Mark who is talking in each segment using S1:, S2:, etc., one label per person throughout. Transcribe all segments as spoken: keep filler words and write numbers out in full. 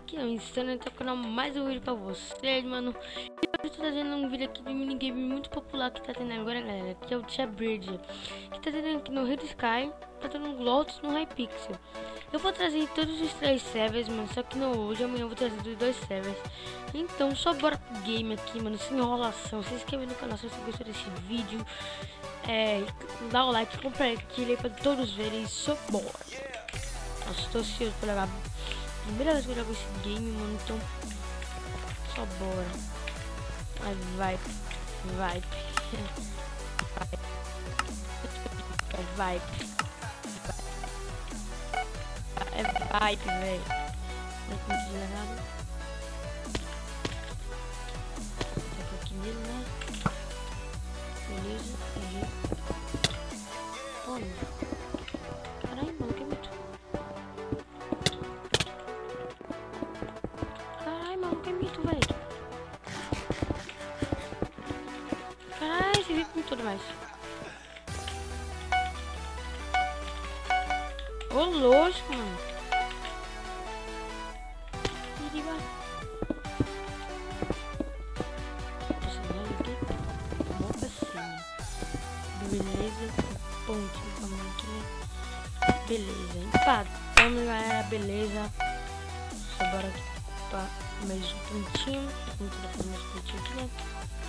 S1: aqui é o Insano, tá canal mais um vídeo pra vocês, mano. E hoje eu tô trazendo um vídeo aqui de minigame muito popular que tá tendo agora, galera, que é o Bridge, que tá tendo aqui no Red Sky, tá tendo um Lotus no Hypixel. Eu vou trazer todos os três servers, mano, só que não hoje, amanhã eu vou trazer os dois servers. Então só bora pro game aqui, mano, sem enrolação. Se inscreve no canal se você gostou desse vídeo, é, dá o like, compartilha aí pra todos verem, só bora. Nossa, tô ansioso pra jogar. Primeira vez que eu jogo esse game, mano, então só bora. Vai, vai, vai, vai, vai, é vibe, velho. Não é muito delegado. Tá aqui nele, né? Beleza, errei. Olha. Caralho, mano, que muito. Caralho, mano, que mito, velho. Caralho, esse vídeo muito demais. Ô, lógico, mano. Beleza, ponto, vamos aqui, né? Beleza, empatamos, galera, beleza. Só bora aqui pra mais um pontinho. Vamos tentar fazer mais um pontinho aqui, né?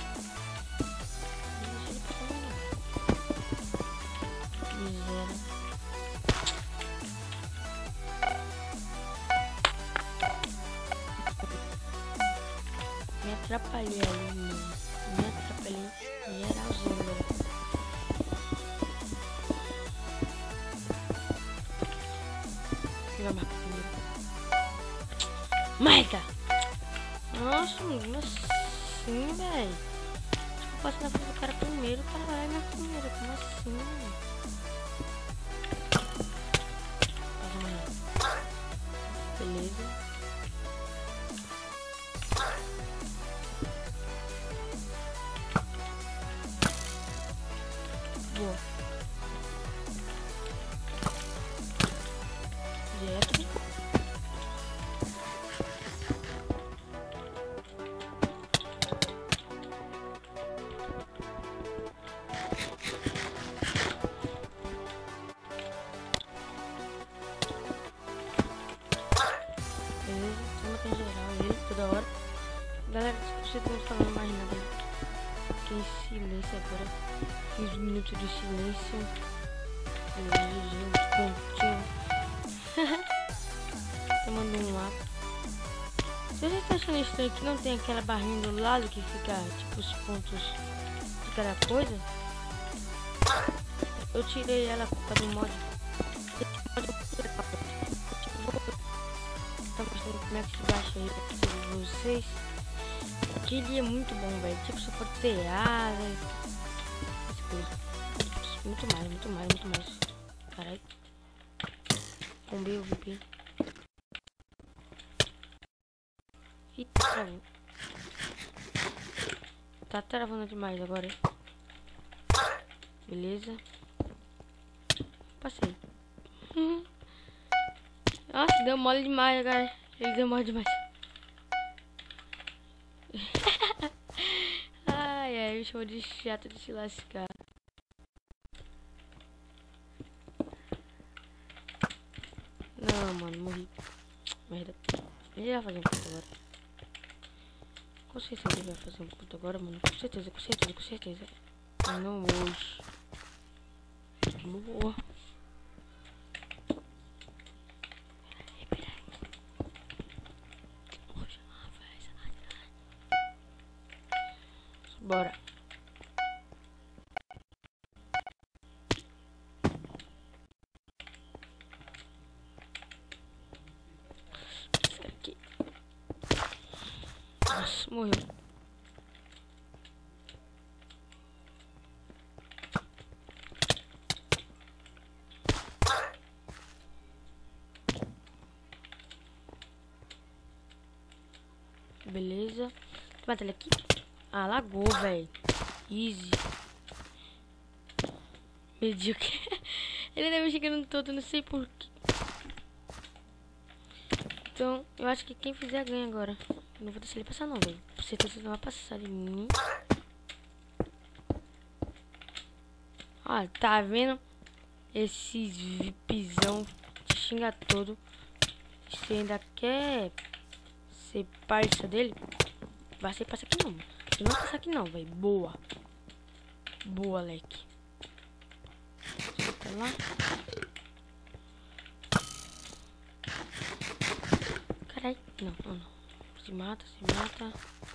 S1: Miséria. Me atrapalhei ali, mano. Me atrapalhei geralzão, galera. Maica! Nossa, mesmo assim, velho. Tipo, eu passei na frente do cara primeiro, caralho, é minha primeira. Como assim, velho? Beleza. Boa. Direto. Beleza, toma em geral ele toda hora. Galera, se você não falando mais nada, fiquei em silêncio agora. quinze minutos de silêncio. Beleza, pontinho. Tomando um lá. Se você tá achando estranho que não tem aquela barrinha do lado que fica tipo os pontos de cada coisa, eu tirei ela por causa do mod. Tá mostrando como é que se baixa aí pra vocês. Que ele é muito bom, velho. Tipo, só pode ter asas, essas coisas. Muito mais, muito mais, muito mais. Caralho. Combei o V P. E travou. Tá travando demais agora. Beleza. Passei. Hum. Nossa, deu mole demais, cara. Ele deu mole demais. Ai, ai, me chamou de chato de se lascar. Não, mano, morri. Merda. Ele vai fazer um ponto agora. Com certeza ele vai fazer um ponto agora, mano. Com certeza, com certeza, com certeza. Mas não hoje. Boa. Bora. Esse aqui. Nossa, morreu. Beleza. Mata ele aqui. Ah, lagou, velho. Easy. Medíocre. Ele deve chegando todo, não sei porquê. Então, eu acho que quem fizer ganha agora. Eu não vou deixar ele passar não, velho. Com certeza não vai passar de mim. Ó, tá vendo? Esses VIPzão te xinga todo. Você ainda quer ser parça dele? Vai ser passar aqui não. Você não vai passar aqui não, velho. Boa. Boa, leque. Tá lá. Carai. Não, não, não. Se mata, se mata.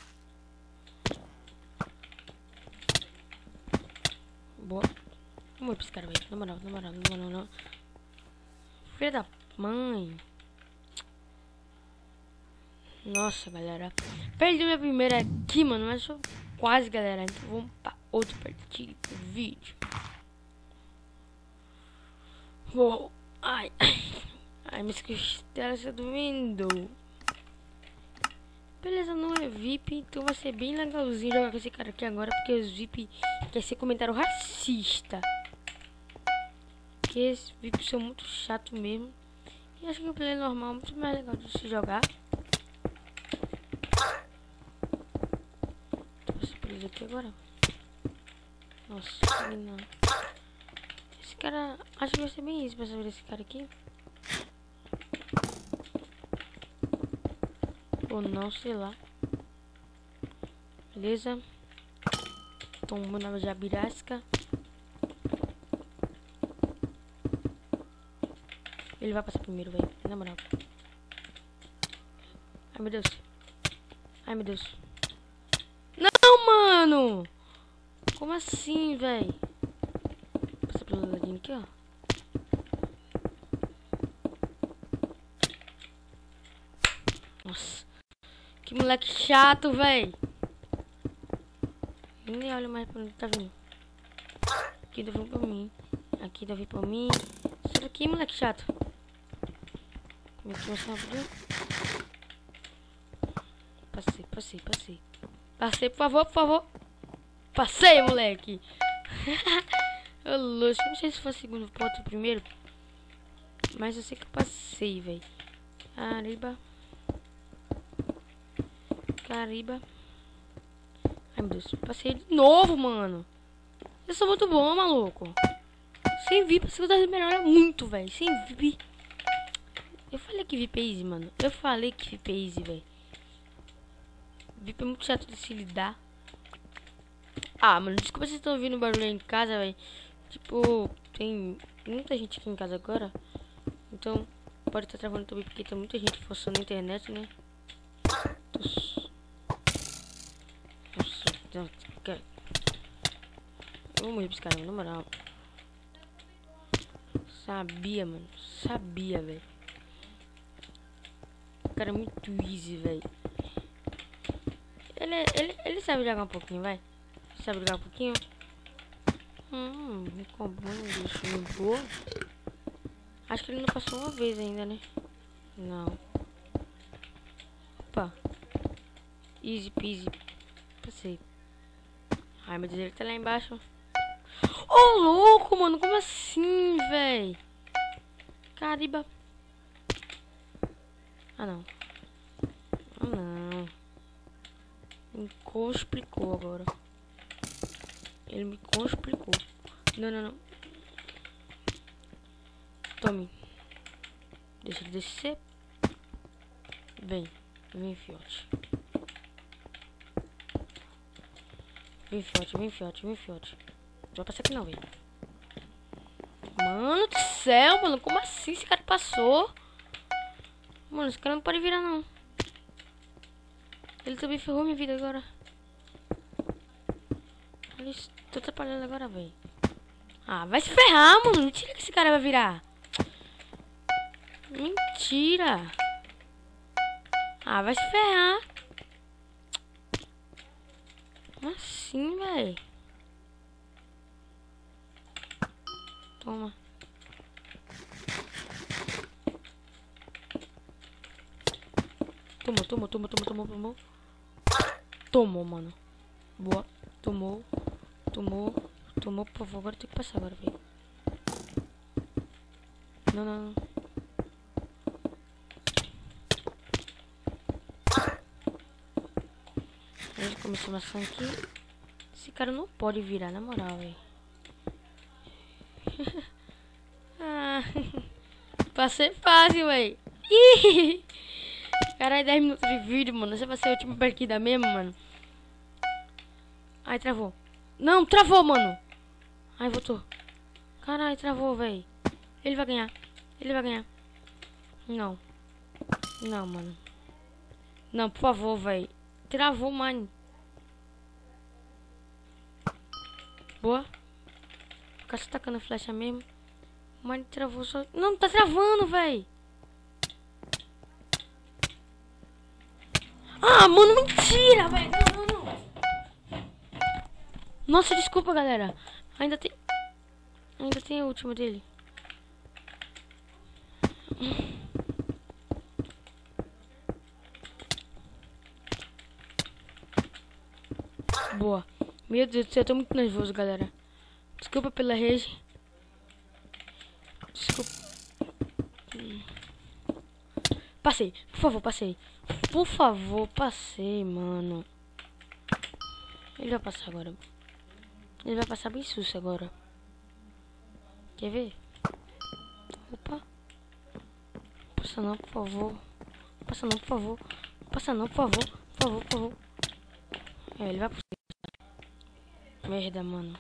S1: Boa. Vamos pra esse cara, velho. Na moral, na moral, na moral, não. Filha da mãe. Nossa, galera. Perdi minha primeira aqui, mano. Mas sou quase, galera. Então vamos pra outra partida do vídeo. Uou. Ai, ai. Ai, minhas costelas estão doendo. Beleza, não é V I P. Então vai ser bem legalzinho jogar com esse cara aqui agora. Porque os V I P quer ser comentário racista. Porque esses V I P são muito chatos mesmo. E acho que o play normal é muito mais legal de se jogar. Posso preso aqui agora? Nossa, não. Esse cara, acho que vai ser bem isso pra saber esse cara aqui. Ou não, sei lá. Beleza. Tomou na jabirasca. Ele vai passar primeiro, velho. Na moral. Ai, meu Deus. Ai, meu Deus. Não, mano. Como assim, velho? Passa pelo ladinho aqui, ó. Nossa. Que moleque chato, velho. Nem olha mais pra onde tá vindo. Aqui tá vindo pra mim. Aqui tá vindo pra mim. Sai daqui, moleque chato. Como é que você abriu? Passei, passei, passei. Passei, por favor, por favor. Passei, moleque. Ô, louco. Não sei se foi o segundo ponto ou primeiro. Mas eu sei que eu passei, velho. Cariba. Cariba. Ai, meu Deus. Passei de novo, mano. Eu sou muito bom, maluco. Sem V I P, você tá melhor muito, velho. Sem V I P. Eu falei que V I P é easy, mano. Eu falei que V I P é easy, velho. V I P é muito chato de se lidar. Ah, mano, desculpa se vocês estão ouvindo barulho aí em casa, velho. Tipo, tem muita gente aqui em casa agora. Então, pode estar travando também porque tem muita gente forçando a internet, né? Nossa, cara. Eu vou morrer pra esse cara, na moral. Sabia, mano. Sabia, velho. O cara é muito easy, velho. Ele, ele, ele sabe jogar um pouquinho, vai. Sabe jogar um pouquinho? Hum, me comando, deixa eu boa. Acho que ele não passou uma vez ainda, né? Não. Opa. Easy peasy. Passei. Ai, meu Deus, ele tá lá embaixo. Ô, oh, louco, mano. Como assim, véi? Cariba. Ah, não. Ah, não. Me complicou agora. Ele me complicou. Não, não, não. Tome. Deixa ele descer. Vem. Vem, fiote. Vem, fiote, vem, fiote, vem, fiote. Não vai passar aqui não, velho. Mano do céu, mano. Como assim esse cara passou? Mano, esse cara não pode virar, não. Ele também ferrou minha vida agora. Olha isso. Tô atrapalhando agora, velho. Ah, vai se ferrar, mano. Mentira que esse cara vai virar. Mentira. Ah, vai se ferrar. Como assim, velho? Toma. Tomou, tomou, tomou, tomou, tomou, tomou. Tomou, mano. Boa. Tomou. Tomou. Tomou, por favor. Agora tem que passar agora, velho. Não, não, não. Beleza, começou maçã aqui. Esse cara não pode virar, na moral, velho. Ah, passei fácil, velho. Caralho, dez minutos de vídeo, mano. Você vai ser a última partida mesmo, mano. Ai, travou. Não, travou, mano. Ai, voltou. Caralho, travou, velho. Ele vai ganhar. Ele vai ganhar. Não. Não, mano. Não, por favor, velho. Travou, mano. Boa. Ficar só tacando flecha mesmo. Mano, travou só. Não, tá travando, velho. Ah, mano, mentira, velho. Não, não, não. Nossa, desculpa, galera. Ainda tem... Ainda tem a última dele. Boa. Meu Deus do céu, eu tô muito nervoso, galera. Desculpa pela rage. Desculpa. Passei. Por favor, passei. Por favor, passei, mano. Ele vai passar agora. Ele vai passar bem susto agora. Quer ver? Opa. Passa não, por favor. Passa não, por favor. Passa não, por favor. Por favor, por favor. É, ele vai passar. Merda, mano.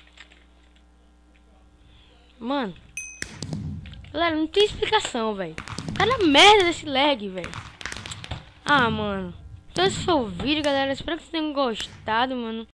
S1: Mano. Galera, não tem explicação, velho. Cara, merda desse lag, velho. Ah, mano. Então esse foi o vídeo, galera. Espero que vocês tenham gostado, mano.